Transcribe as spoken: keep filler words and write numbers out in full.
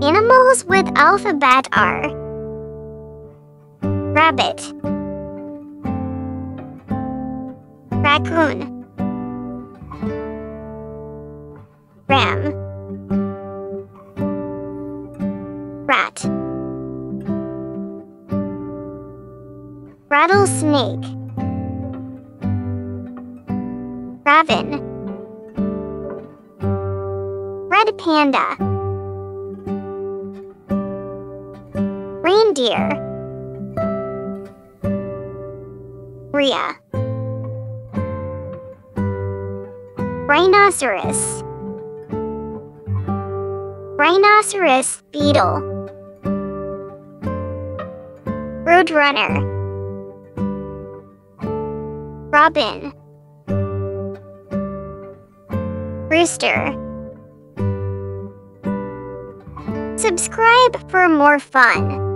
Animals with alphabet are rabbit, raccoon, ram, rat, rattlesnake, raven, red panda, reindeer, rhea, rhinoceros, rhinoceros beetle, roadrunner, robin, rooster. Subscribe for more fun.